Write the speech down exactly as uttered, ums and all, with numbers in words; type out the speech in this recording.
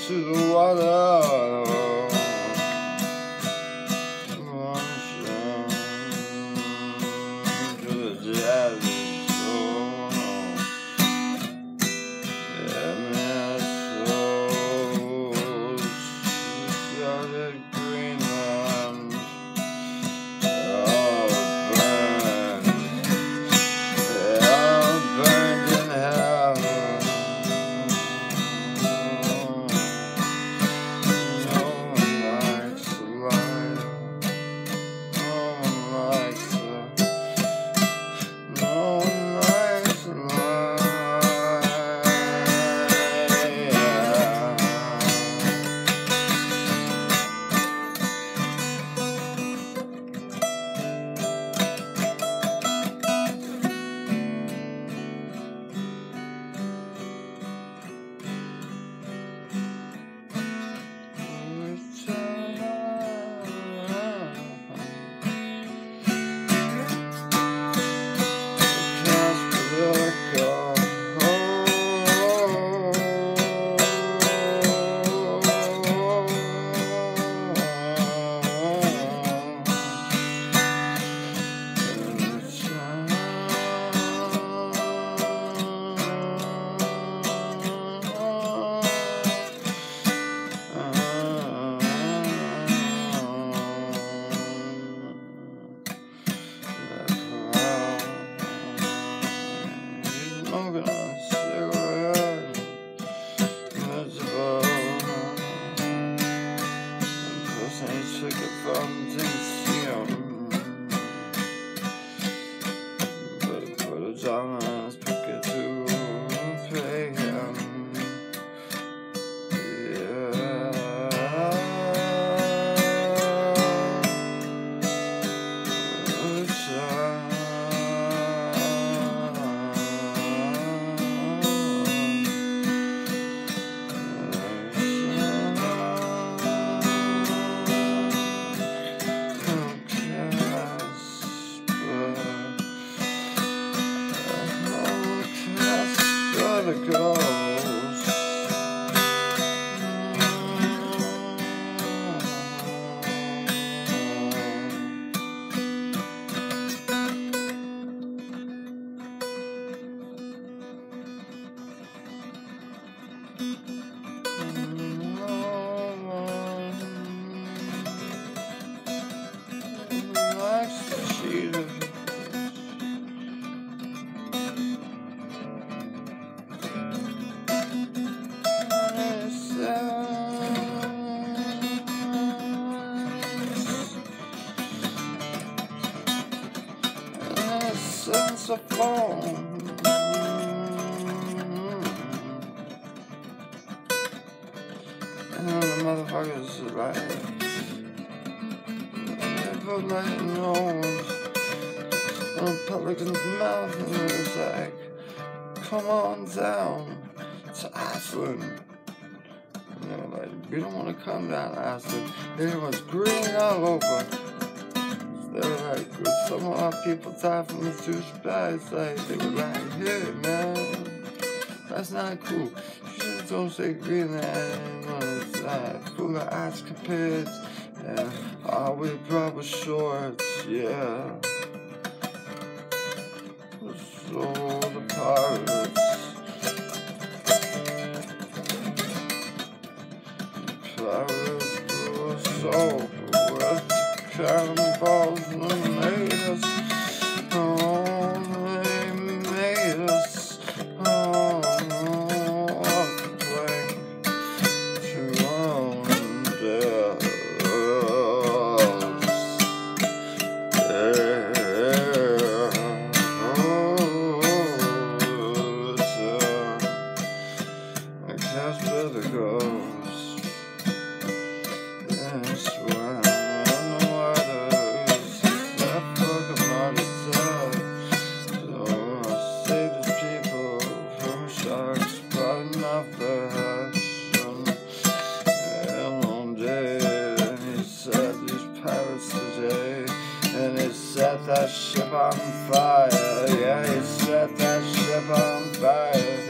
to the water. To the desert. Smoking a cigarette, miserable. The person he took it from didn't see him, but he put a jar in his pocket to pay him. The ghost. Likes to cheat. Sense of phone. And the motherfuckers are like, they put my nose in the publican's mouth, and it was like, come on down to Iceland. And they were like, we don't want to come down to Iceland. It was green all over. They were like, some of our people died from the douchebags. Like, they were like, hey, man, that's not cool. You just don't say green and it's like full of ice capades. And all we brought was shorts, yeah. So the pirates, pirates were so with cannonballs and they made us, oh, they made us, oh, off the plane to own death. Casper the ghost, that's why I'm the waters, that Pokemon is dead. So I save these people from sharks, biting off their heads. And one day, and he set these pirates today, and he set that ship on fire. Yeah, he set that ship on fire.